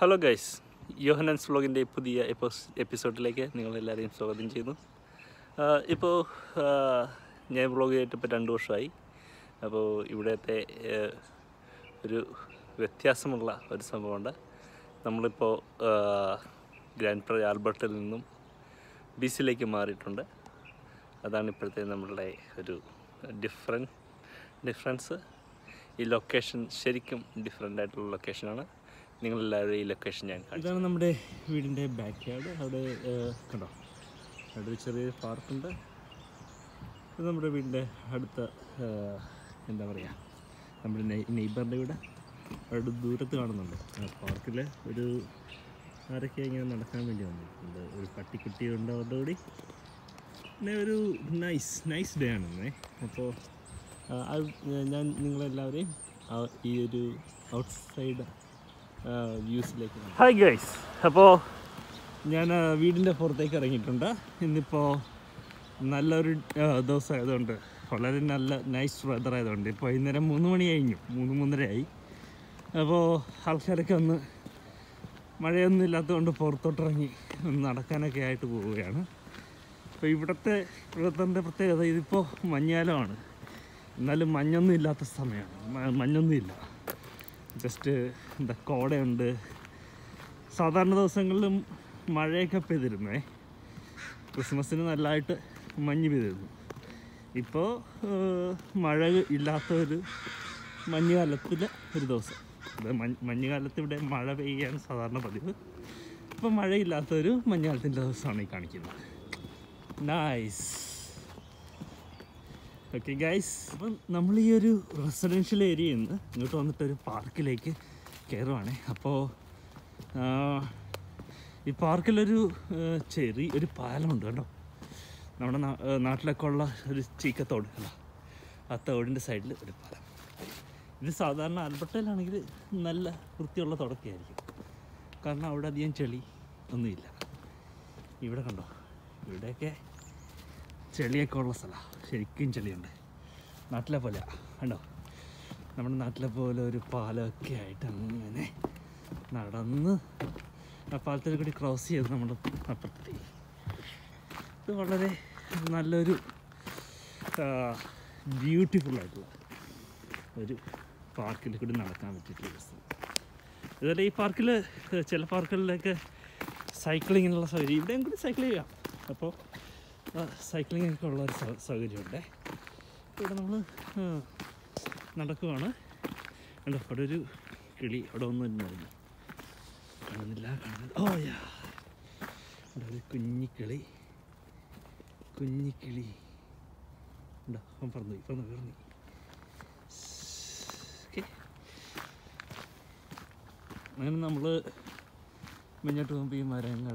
Hello guys, യോഹനൻസ് വ്ളോഗിൻ്റെ പുതിയ എപ്പിസോഡിലേക്ക് നിങ്ങളെല്ലാവരെയും സ്വാഗതം ചെയ്യുന്നു. ഇപ്പോൾ ഞാൻ വ്ളോഗ് ചെയ്തിട്ട് ഇപ്പോൾ 2 വർഷമായി. അപ്പോൾ ഇവിടുത്തെ ഒരു വ്യത്യാസമുള്ള ഒരു സംഭവമുണ്ട്. നമ്മളിപ്പോൾ ഗ്രാൻഡ് പ്രൈ ആൽബർട്ടിൽ നിന്നും ബിസിലേക്ക് മാറിയിട്ടുണ്ട്. അതാണ് ഇപ്പോഴത്തെ നമ്മളുടെ ഒരു ഡിഫറൻസ്. ഈ ലൊക്കേഷൻ ശരിക്കും ഡിഫറെൻ്റ് ആയിട്ടുള്ള ലൊക്കേഷനാണ്. നിങ്ങളെല്ലാവരും ഈ ലൊക്കേഷൻ ഞാൻ കാണിച്ചു. ഇതാണ് നമ്മുടെ വീടിൻ്റെ ബാക്ക് യാർഡ്. അവിടെ കണ്ടോ, അവിടെ ഒരു ചെറിയൊരു പാർക്കുണ്ട്. ഇത് നമ്മുടെ വീടിൻ്റെ അടുത്ത എന്താ പറയുക, നമ്മുടെ നെയ്ബറിൻ്റെ വീട് അവിടെ ദൂരത്ത് കാണുന്നുണ്ട്. പാർക്കിൽ ഒരു ആരൊക്കെ ഇങ്ങനെ നടക്കാൻ വേണ്ടി വന്നിട്ടുണ്ട്. ഒരു പട്ടിക്കുട്ടിയുണ്ട് അവരുടെ കൂടി. പിന്നെ ഒരു നൈസ് ഡേ ആണ്. അപ്പോൾ ഞാൻ നിങ്ങളെല്ലാവരെയും ഈ ഒരു ഔട്ട്സൈഡ് വ്യൂസിലേക്ക്. ഹായ് ഗൈസ്, അപ്പോൾ ഞാൻ വീടിൻ്റെ പുറത്തേക്ക് ഇറങ്ങിയിട്ടുണ്ട്. ഇന്നിപ്പോൾ നല്ലൊരു ദിവസമായതുകൊണ്ട്, വളരെ നൈസ് വെതർ ആയതുകൊണ്ട്, ഇപ്പോൾ വൈകുന്നേരം 3 മണി കഴിഞ്ഞു, 3-3:30 ആയി. അപ്പോൾ ആൾക്കാരൊക്കെ ഒന്ന് മഴയൊന്നും ഇല്ലാത്തതുകൊണ്ട് പുറത്തോട്ടിറങ്ങി ഒന്ന് നടക്കാനൊക്കെ ആയിട്ട് പോവുകയാണ്. അപ്പോൾ ഇവിടുത്തെ പ്രത്യേകത, ഇതിപ്പോൾ മഞ്ഞുകാലമാണ്, എന്നാലും മഞ്ഞൊന്നും ഇല്ലാത്ത സമയമാണ്. മഞ്ഞൊന്നും ഇല്ല, ജസ്റ്റ് കോടയുണ്ട്. സാധാരണ ദിവസങ്ങളിലും മഴയൊക്കെ പെയ്തിരുന്നേ. ക്രിസ്മസിന് നല്ലതായിട്ട് മഞ്ഞ് പെയ്തിരുന്നു. ഇപ്പോൾ മഴ ഇല്ലാത്തൊരു മഞ്ഞുകാലത്തിലെ ഒരു ദിവസം. മഞ്ഞുകാലത്ത് ഇവിടെ മഴ പെയ്യാണ് സാധാരണ പതിവ്. ഇപ്പോൾ മഴയില്ലാത്തൊരു മഞ്ഞുകാലത്തിൻ്റെ ദിവസമാണ് ഈ കാണിക്കുന്നത്. നൈസ്. ഓക്കെ ഗൈസ്, അപ്പം നമ്മൾ ഈ ഒരു റെസിഡൻഷ്യൽ ഏരിയയിൽ നിന്ന് ഇങ്ങോട്ട് വന്നിട്ടൊരു പാർക്കിലേക്ക് കയറുവാണേ. അപ്പോൾ ഈ പാർക്കിലൊരു ഒരു പാലമുണ്ട് കേട്ടോ. നമ്മുടെ നാട്ടിലൊക്കെ ഉള്ള ഒരു ചീക്കത്തോട് അല്ല, ആ തോടിൻ്റെ സൈഡിൽ ഒരു പാലം. ഇത് സാധാരണ ആൽബർട്ടയിലാണെങ്കിൽ നല്ല വൃത്തിയുള്ള തുടക്കമായിരിക്കും, കാരണം അവിടെ അധികം ചെളി ഒന്നുമില്ല. ഇവിടെ കണ്ടോ, ഇവിടെയൊക്കെ ചെളിയൊക്കെ ഉള്ള സ്ഥലമാണ്, ശരിക്കും ചെളിയുണ്ട്. നാട്ടിലെ പോലെ കണ്ടോ, നമ്മുടെ നാട്ടിലെ പോലെ ഒരു പാലമൊക്കെ ആയിട്ട് അങ്ങനെ നടന്ന് ആ പാലത്തിൽ കൂടി ക്രോസ് ചെയ്ത് നമ്മൾ അപ്പുറത്തെത്തി. ഇത് വളരെ നല്ലൊരു ബ്യൂട്ടിഫുള്ളായിട്ടുള്ള ഒരു പാർക്കിൽ കൂടി നടക്കാൻ പറ്റിയിട്ടുള്ള സ്ഥലം. അതുപോലെ ഈ പാർക്കിൽ ചില പാർക്കുകളിലൊക്കെ സൈക്ലിങ്ങിനുള്ള സൗകര്യം, ഇവിടെയും കൂടി സൈക്കിൾ ചെയ്യാം. അപ്പോൾ സൈക്ലിങ്ങൊക്കെ ഉള്ളൊരു സൗകര്യമുണ്ട്. ഇവിടെ നമ്മൾ നടക്കുവാണ്. കണ്ടോ, അവിടെ ഒരു കിളി അവിടെ ഒന്നും ഇരുന്നായിരുന്നു, കാണുന്നില്ല. ഓ യാ, അവിടെ ഒരു കുഞ്ഞിക്കിളി ഉണ്ടോ, അവൻ പറഞ്ഞു. ഓക്കെ, അങ്ങനെ നമ്മൾ മുന്നോട്ട് പോകുമ്പോൾ ഈ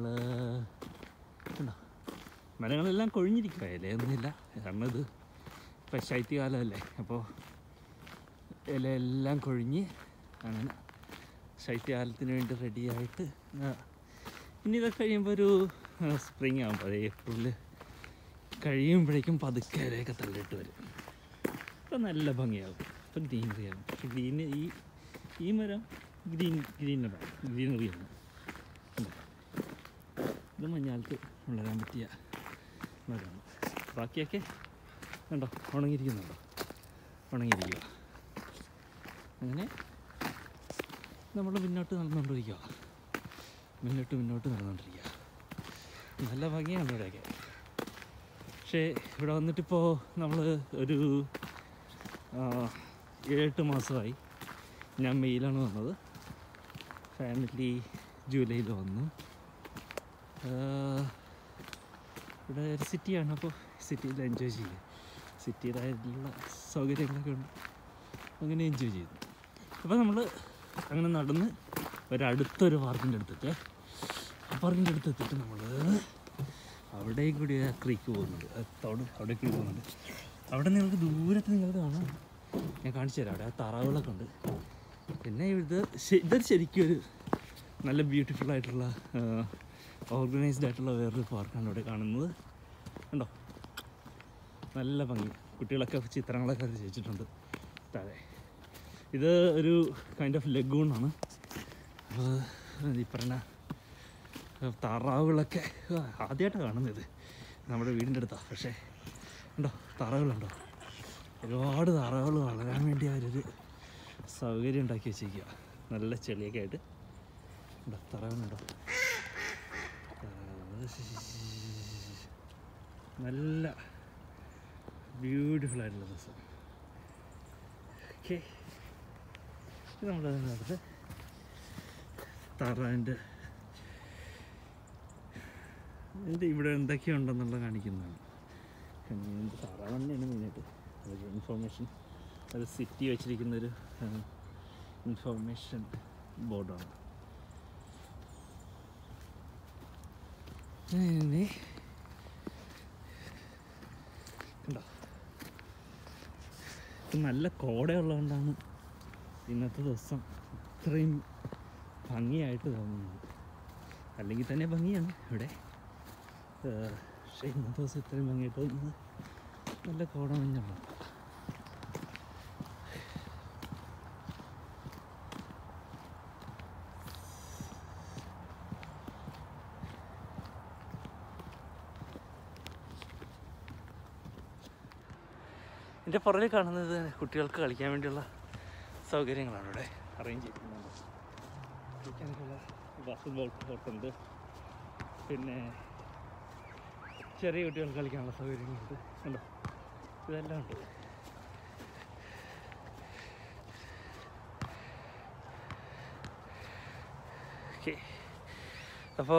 മരങ്ങളെല്ലാം കൊഴിഞ്ഞിരിക്കുക, ഇലയൊന്നുമില്ല. കാരണം ഇത് ഇപ്പം ശൈത്യകാലമല്ലേ, അപ്പോൾ ഇലയെല്ലാം കൊഴിഞ്ഞ് അങ്ങനെ ശൈത്യകാലത്തിന് വേണ്ടി റെഡിയായിട്ട്. ഇനി ഇതൊക്കെ കഴിയുമ്പോൾ ഒരു സ്പ്രിങ് ആകുമ്പോൾ, ഏപ്രിൽ കഴിയുമ്പോഴേക്കും പതുക്കെ ഇലയൊക്കെ തള്ളിയിട്ട് വരും. അപ്പോൾ നല്ല ഭംഗിയാകും, ഇപ്പം ഗ്രീനറിയാകും. പക്ഷെ ഈ മരം ഗ്രീനറിയാണ്. ഇത് മഞ്ഞാലത്ത് വളരാൻ പറ്റിയ മരമാണ്. ബാക്കിയൊക്കെ കണ്ടോ, ഉണങ്ങിയിരിക്കുന്നുണ്ടോ, ഉണങ്ങിയിരിക്കുക. അങ്ങനെ നമ്മൾ മുന്നോട്ട് നടന്നുകൊണ്ടിരിക്കുക. നല്ല ഭംഗിയാണ് ഇവിടെയൊക്കെ. പക്ഷേ ഇവിടെ വന്നിട്ടിപ്പോൾ നമ്മൾ ഒരു 7-8 മാസമായി. ഞാൻ മെയ്യിലാണ് വന്നത്, ഫാമിലി ജൂലൈയിൽ വന്നു. ഇവിടെ ഒരു സിറ്റിയാണ്, അപ്പോൾ സിറ്റിയിൽ എൻജോയ് ചെയ്യുക. സിറ്റിയിലായിട്ടുള്ള സൗകര്യങ്ങളൊക്കെ ഉണ്ട്, അങ്ങനെ എൻജോയ് ചെയ്തു. അപ്പോൾ നമ്മൾ അങ്ങനെ നടന്ന് അടുത്തൊരു പാർക്കിൻ്റെ അടുത്തെത്തി. ആ പാർക്കിൻ്റെ അടുത്തെത്തിയിട്ട് നമ്മൾ അവിടെയും കൂടി ആ ക്രീക്ക് പോകുന്നുണ്ട്, അവിടെ കൂടി പോകുന്നുണ്ട്. അവിടെ നിങ്ങൾക്ക് ദൂരത്ത് കാണാം, ഞാൻ കാണിച്ചു തരാം. അവിടെ ആ താറാവുകളൊക്കെ ഉണ്ട്. പിന്നെ ഇതൊരു ശരിക്കും ഒരു നല്ല ബ്യൂട്ടിഫുള്ളായിട്ടുള്ള ഓർഗനൈസ്ഡ് ആയിട്ടുള്ള വേറൊരു പാർക്കാണ് ഇവിടെ കാണുന്നത്. കണ്ടോ, നല്ല ഭംഗി. കുട്ടികളൊക്കെ ചിത്രങ്ങളൊക്കെ രചിച്ചിട്ടുണ്ട് താഴെ. ഇത് ഒരു കൈൻഡ് ഓഫ് ലഗൂണാണ്. ഈ പറഞ്ഞ താറാവുകളൊക്കെ ആദ്യമായിട്ടാണ് കാണുന്നത്. നമ്മുടെ വീടിൻ്റെ അടുത്താണ്. പക്ഷേ ഉണ്ടോ താറാവുകളുണ്ടോ? ഒരുപാട് താറാവുകൾ വളരാൻ വേണ്ടി അവരൊരു സൗകര്യം ഉണ്ടാക്കി വെച്ചിരിക്കുക. നല്ല ചെളിയൊക്കെ ആയിട്ട് ഉണ്ടോ താറാവുകളുണ്ടോ? നല്ല ബ്യൂട്ടിഫുൾ ആയിട്ടുള്ള ദിവസം. ഓക്കെ, നമ്മളതിനകത്ത് താറാവിൻ്റെ ഇവിടെ എന്തൊക്കെയുണ്ടെന്നുള്ള കാണിക്കുന്നതാണ്. താറാവ് തന്നെയാണ് മെയിനായിട്ട്. അതൊരു ഇൻഫോർമേഷൻ, ഒരു സിറ്റി വെച്ചിരിക്കുന്നൊരു ഇൻഫോർമേഷൻ ബോർഡാണ്. ഉണ്ടോ, ഇപ്പം നല്ല കോടയുള്ളതുകൊണ്ടാണ് ഇന്നത്തെ ദിവസം ഇത്രയും ഭംഗിയായിട്ട് തോന്നുന്നത്. അല്ലെങ്കിൽ തന്നെ ഭംഗിയാണ് ഇവിടെ, പക്ഷേ ഇന്നത്തെ ദിവസം ഇത്രയും ഭംഗിയായിട്ട് തോന്നുന്നത് നല്ല കോട മഞ്ഞുള്ള. എൻ്റെ പുറകിൽ കാണുന്നത് കുട്ടികൾക്ക് കളിക്കാൻ വേണ്ടിയുള്ള സൗകര്യങ്ങളാണ് ഇവിടെ അറേഞ്ച് ചെയ്തിട്ടുള്ളത്. കളിക്കാനൊക്കെയുള്ള ബാസ്കറ്റ്ബോൾ കോർട്ടുണ്ട്, പിന്നെ ചെറിയ കുട്ടികൾക്ക് കളിക്കാനുള്ള സൗകര്യങ്ങളുണ്ട്. കണ്ടോ, ഇതെല്ലാം ഉണ്ട്. ഓക്കെ, അപ്പോൾ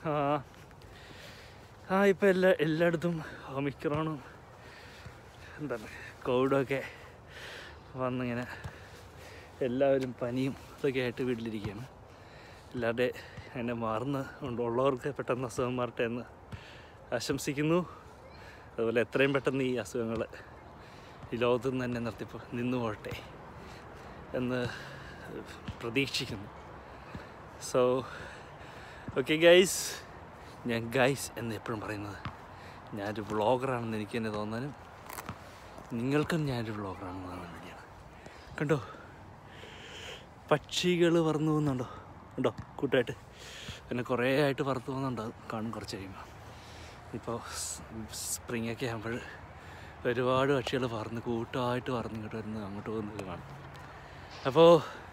ഇപ്പോൾ എല്ലായിടത്തും ഒമിക്രോണും എന്താണ് കോവിഡൊക്കെ വന്നിങ്ങനെ എല്ലാവരും പനിയും ഇതൊക്കെ ആയിട്ട് വീട്ടിലിരിക്കുകയാണ്. എല്ലാവരുടെ അതിനെ ഉള്ളവർക്ക് പെട്ടെന്ന് അസുഖം മാറട്ടെ എന്ന് ആശംസിക്കുന്നു. അതുപോലെ എത്രയും പെട്ടെന്ന് ഈ അസുഖങ്ങൾ ഈ ലോകത്തു നിന്ന് തന്നെ നിന്നു പോകട്ടെ എന്ന് പ്രതീക്ഷിക്കുന്നു. സോ ഓക്കെ ഗൈസ്, ഞാൻ ഗൈസ് എന്ന് എപ്പോഴും പറയുന്നത് ഞാനൊരു വ്ളോഗറാണെന്ന് എനിക്ക് തന്നെ തോന്നാനും നിങ്ങൾക്കും ഞാനൊരു വ്ളോഗറാണെന്ന് തോന്നാൻ വേണ്ടിയാണ്. കണ്ടോ, പക്ഷികൾ പറന്നു പോകുന്നുണ്ടോ? ഉണ്ടോ കൂട്ടായിട്ട്? പിന്നെ കുറേ ആയിട്ട് പറത്തു പോകുന്നുണ്ടാകും, കാണും കുറച്ച് കഴിയുമ്പോൾ. ഇപ്പോൾ സ്പ്രിങ്ങൊക്കെ ആകുമ്പോൾ ഒരുപാട് പക്ഷികൾ കൂട്ടമായിട്ട് പറന്ന് ഇങ്ങോട്ട് വരുന്നത് അങ്ങോട്ട് പോകുന്നത് കാണും. അപ്പോൾ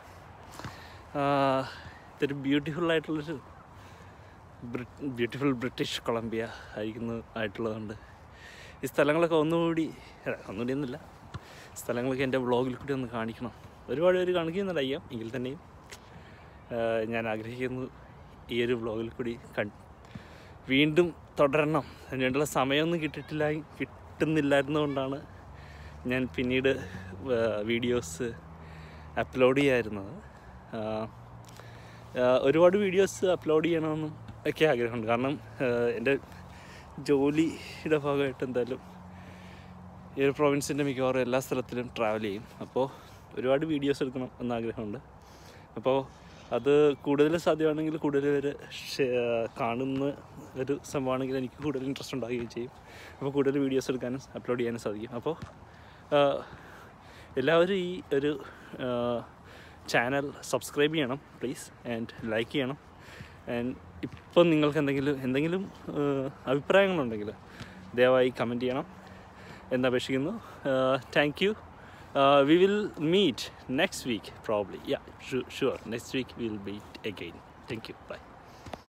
ഇതൊരു ബ്യൂട്ടിഫുൾ ബ്രിട്ടീഷ് കൊളംബിയ ആയിട്ടുള്ളതുകൊണ്ട് ഈ സ്ഥലങ്ങളൊക്കെ ഒന്നുകൂടി ഒന്നുമില്ല, സ്ഥലങ്ങളൊക്കെ എൻ്റെ വ്ളോഗിൽ കൂടി ഒന്ന് കാണിക്കണം. ഒരുപാട് പേര് കാണിക്കുന്നുണ്ട് അയ്യാം, എങ്കിൽ തന്നെയും ഞാൻ ആഗ്രഹിക്കുന്നു ഈ ഒരു വ്ളോഗിൽ കൂടി വീണ്ടും തുടരണം. അതിനുള്ള സമയമൊന്നും കിട്ടുന്നില്ലായിരുന്നുകൊണ്ടാണ് ഞാൻ പിന്നീട് വീഡിയോസ് അപ്ലോഡ് ചെയ്യാതിരുന്നത്. ഒരുപാട് വീഡിയോസ് അപ്ലോഡ് ചെയ്യണമെന്നും ഒക്കെ ആഗ്രഹമുണ്ട്. കാരണം എൻ്റെ ജോലിയുടെ ഭാഗമായിട്ട് എന്തായാലും ഈ ഒരു പ്രൊവിൻസിൻ്റെ മിക്കവാറും എല്ലാ സ്ഥലത്തിലും ട്രാവൽ ചെയ്യും. അപ്പോൾ ഒരുപാട് വീഡിയോസ് എടുക്കണം എന്നാഗ്രഹമുണ്ട്. അപ്പോൾ അത് കൂടുതൽ സാധ്യമാണെങ്കിൽ കൂടുതൽ പേര് കാണുന്ന ഒരു സംഭവമാണെങ്കിൽ എനിക്ക് കൂടുതൽ ഇൻട്രസ്റ്റ് ഉണ്ടാവുകയും ചെയ്യും. അപ്പോൾ കൂടുതൽ വീഡിയോസ് എടുക്കാനും അപ്ലോഡ് ചെയ്യാനും സാധിക്കും. അപ്പോൾ എല്ലാവരും ഈ ഒരു ചാനൽ സബ്സ്ക്രൈബ് ചെയ്യണം പ്ലീസ്, ആൻഡ് ലൈക്ക് ചെയ്യണം. ആൻഡ് ഇപ്പം നിങ്ങൾക്ക് എന്തെങ്കിലും അഭിപ്രായങ്ങളുണ്ടെങ്കിൽ ദയവായി കമൻറ്റ് ചെയ്യണം എന്നപേക്ഷിക്കുന്നു. Thank you. We will meet next week probably. Yeah, sure. Next week we will meet again. Thank you. Bye.